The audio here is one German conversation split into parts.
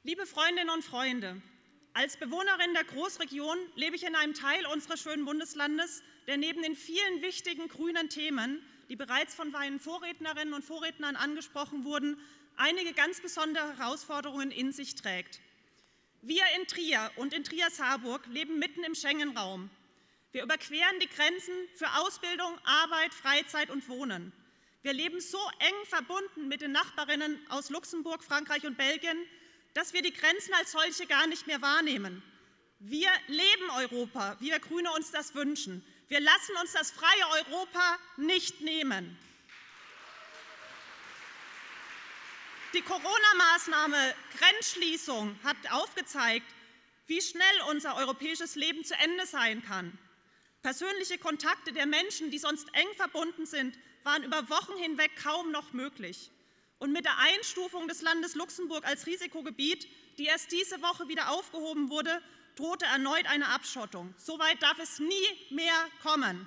Liebe Freundinnen und Freunde, als Bewohnerin der Großregion lebe ich in einem Teil unseres schönen Bundeslandes, der neben den vielen wichtigen grünen Themen, die bereits von meinen Vorrednerinnen und Vorrednern angesprochen wurden, einige ganz besondere Herausforderungen in sich trägt. Wir in Trier und in Trier-Saarburg leben mitten im Schengen-Raum. Wir überqueren die Grenzen für Ausbildung, Arbeit, Freizeit und Wohnen. Wir leben so eng verbunden mit den Nachbarinnen aus Luxemburg, Frankreich und Belgien, dass wir die Grenzen als solche gar nicht mehr wahrnehmen. Wir leben Europa, wie wir Grüne uns das wünschen. Wir lassen uns das freie Europa nicht nehmen. Die Corona-Maßnahme Grenzschließung hat aufgezeigt, wie schnell unser europäisches Leben zu Ende sein kann. Persönliche Kontakte der Menschen, die sonst eng verbunden sind, waren über Wochen hinweg kaum noch möglich. Und mit der Einstufung des Landes Luxemburg als Risikogebiet, die erst diese Woche wieder aufgehoben wurde, drohte erneut eine Abschottung. So weit darf es nie mehr kommen.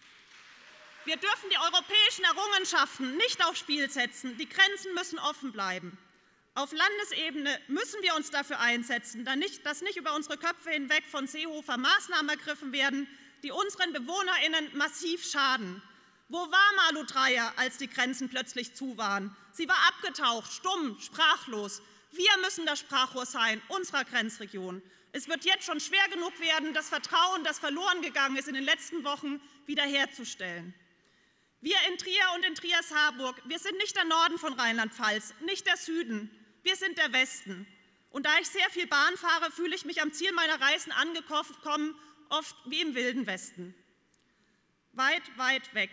Wir dürfen die europäischen Errungenschaften nicht aufs Spiel setzen. Die Grenzen müssen offen bleiben. Auf Landesebene müssen wir uns dafür einsetzen, dass nicht über unsere Köpfe hinweg von Seehofer Maßnahmen ergriffen werden, die unseren BewohnerInnen massiv schaden. Wo war Malu Dreyer, als die Grenzen plötzlich zu waren? Sie war abgetaucht, stumm, sprachlos. Wir müssen das Sprachrohr sein unserer Grenzregion. Es wird jetzt schon schwer genug werden, das Vertrauen, das verloren gegangen ist in den letzten Wochen, wiederherzustellen. Wir in Trier und in Trier-Saarburg, wir sind nicht der Norden von Rheinland-Pfalz, nicht der Süden, wir sind der Westen. Und da ich sehr viel Bahn fahre, fühle ich mich am Ziel meiner Reisen angekommen, oft wie im Wilden Westen. Weit, weit weg.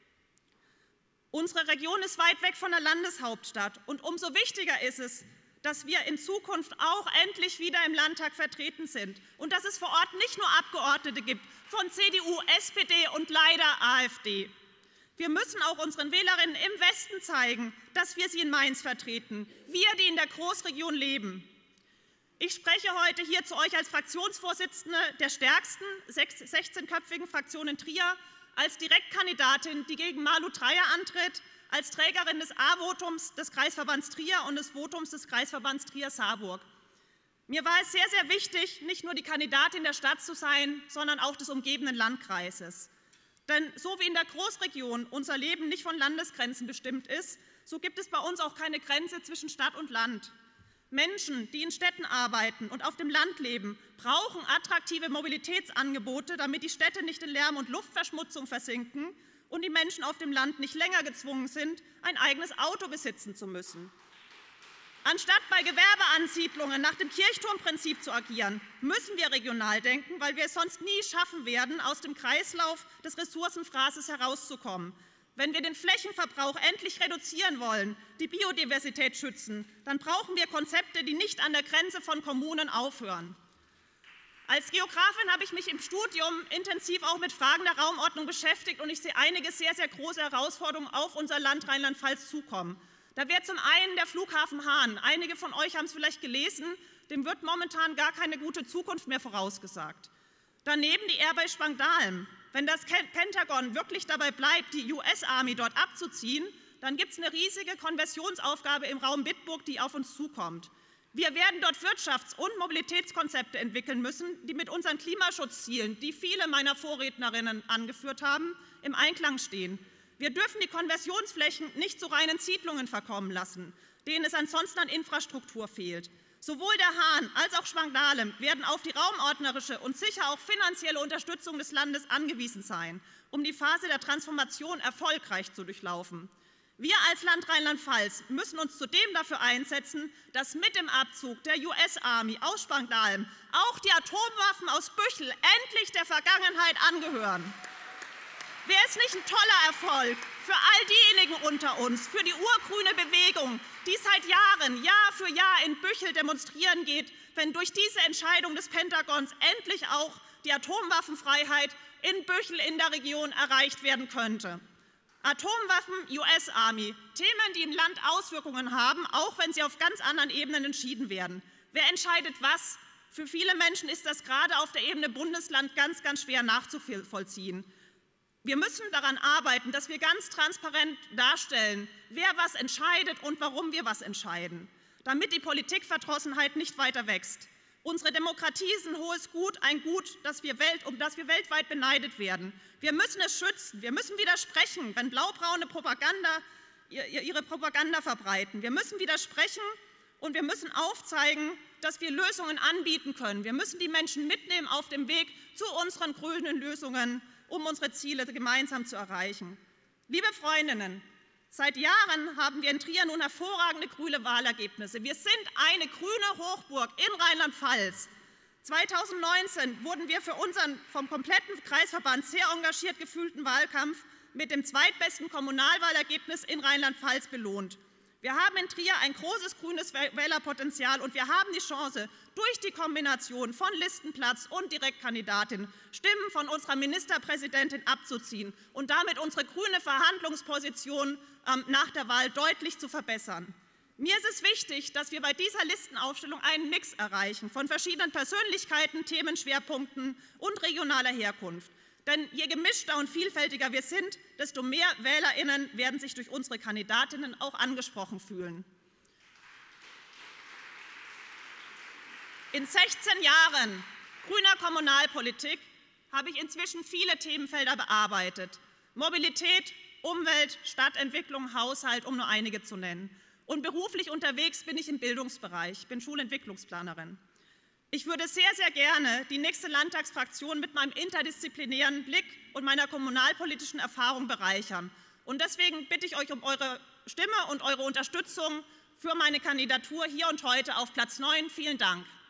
Unsere Region ist weit weg von der Landeshauptstadt und umso wichtiger ist es, dass wir in Zukunft auch endlich wieder im Landtag vertreten sind und dass es vor Ort nicht nur Abgeordnete gibt von CDU, SPD und leider AfD. Wir müssen auch unseren Wählerinnen im Westen zeigen, dass wir sie in Mainz vertreten, wir, die in der Großregion leben. Ich spreche heute hier zu euch als Fraktionsvorsitzende der stärksten 16-köpfigen Fraktion in Trier, als Direktkandidatin, die gegen Malu Dreyer antritt, als Trägerin des A-Votums des Kreisverbands Trier und des Votums des Kreisverbands Trier-Saarburg. Mir war es sehr, sehr wichtig, nicht nur die Kandidatin der Stadt zu sein, sondern auch des umgebenden Landkreises. Denn so wie in der Großregion unser Leben nicht von Landesgrenzen bestimmt ist, so gibt es bei uns auch keine Grenze zwischen Stadt und Land. Menschen, die in Städten arbeiten und auf dem Land leben, brauchen attraktive Mobilitätsangebote, damit die Städte nicht in Lärm- und Luftverschmutzung versinken und die Menschen auf dem Land nicht länger gezwungen sind, ein eigenes Auto besitzen zu müssen. Anstatt bei Gewerbeansiedlungen nach dem Kirchturmprinzip zu agieren, müssen wir regional denken, weil wir es sonst nie schaffen werden, aus dem Kreislauf des Ressourcenfraßes herauszukommen. Wenn wir den Flächenverbrauch endlich reduzieren wollen, die Biodiversität schützen, dann brauchen wir Konzepte, die nicht an der Grenze von Kommunen aufhören. Als Geografin habe ich mich im Studium intensiv auch mit Fragen der Raumordnung beschäftigt und ich sehe einige sehr, sehr große Herausforderungen auf unser Land Rheinland-Pfalz zukommen. Da wäre zum einen der Flughafen Hahn. Einige von euch haben es vielleicht gelesen, dem wird momentan gar keine gute Zukunft mehr vorausgesagt. Daneben die Airbase Spangdahlem. Wenn das Pentagon wirklich dabei bleibt, die US-Army dort abzuziehen, dann gibt es eine riesige Konversionsaufgabe im Raum Bitburg, die auf uns zukommt. Wir werden dort Wirtschafts- und Mobilitätskonzepte entwickeln müssen, die mit unseren Klimaschutzzielen, die viele meiner Vorrednerinnen angeführt haben, im Einklang stehen. Wir dürfen die Konversionsflächen nicht zu reinen Siedlungen verkommen lassen, denen es ansonsten an Infrastruktur fehlt. Sowohl der Hahn als auch Spangdahlem werden auf die raumordnerische und sicher auch finanzielle Unterstützung des Landes angewiesen sein, um die Phase der Transformation erfolgreich zu durchlaufen. Wir als Land Rheinland-Pfalz müssen uns zudem dafür einsetzen, dass mit dem Abzug der US-Army aus Spangdahlem auch die Atomwaffen aus Büchel endlich der Vergangenheit angehören. Wäre es nicht ein toller Erfolg für all diejenigen unter uns, für die urgrüne Bewegung, die seit Jahren, Jahr für Jahr in Büchel demonstrieren geht, wenn durch diese Entscheidung des Pentagons endlich auch die Atomwaffenfreiheit in Büchel in der Region erreicht werden könnte? Atomwaffen, US-Army, Themen, die im Land Auswirkungen haben, auch wenn sie auf ganz anderen Ebenen entschieden werden. Wer entscheidet was? Für viele Menschen ist das gerade auf der Ebene Bundesland ganz, ganz schwer nachzuvollziehen. Wir müssen daran arbeiten, dass wir ganz transparent darstellen, wer was entscheidet und warum wir was entscheiden. damit die Politikverdrossenheit nicht weiter wächst. Unsere Demokratie ist ein hohes Gut, ein Gut, um das wir weltweit beneidet werden. Wir müssen es schützen, wir müssen widersprechen, wenn blaubraune Propaganda ihre Propaganda verbreiten. Wir müssen widersprechen und wir müssen aufzeigen, dass wir Lösungen anbieten können. Wir müssen die Menschen mitnehmen auf dem Weg zu unseren grünen Lösungen, um unsere Ziele gemeinsam zu erreichen. Liebe Freundinnen, seit Jahren haben wir in Trier nun hervorragende grüne Wahlergebnisse. Wir sind eine grüne Hochburg in Rheinland-Pfalz. 2019 wurden wir für unseren vom kompletten Kreisverband sehr engagiert geführten Wahlkampf mit dem zweitbesten Kommunalwahlergebnis in Rheinland-Pfalz belohnt. Wir haben in Trier ein großes grünes Wählerpotenzial und wir haben die Chance, durch die Kombination von Listenplatz und Direktkandidatin Stimmen von unserer Ministerpräsidentin abzuziehen und damit unsere grüne Verhandlungsposition nach der Wahl deutlich zu verbessern. Mir ist es wichtig, dass wir bei dieser Listenaufstellung einen Mix erreichen von verschiedenen Persönlichkeiten, Themenschwerpunkten und regionaler Herkunft. Denn je gemischter und vielfältiger wir sind, desto mehr WählerInnen werden sich durch unsere Kandidatinnen auch angesprochen fühlen. In 16 Jahren grüner Kommunalpolitik habe ich inzwischen viele Themenfelder bearbeitet. Mobilität, Umwelt, Stadtentwicklung, Haushalt, um nur einige zu nennen. Und beruflich unterwegs bin ich im Bildungsbereich, ich bin Schulentwicklungsplanerin. Ich würde sehr, sehr gerne die nächste Landtagsfraktion mit meinem interdisziplinären Blick und meiner kommunalpolitischen Erfahrung bereichern. Und deswegen bitte ich euch um eure Stimme und eure Unterstützung für meine Kandidatur hier und heute auf Platz 9. Vielen Dank.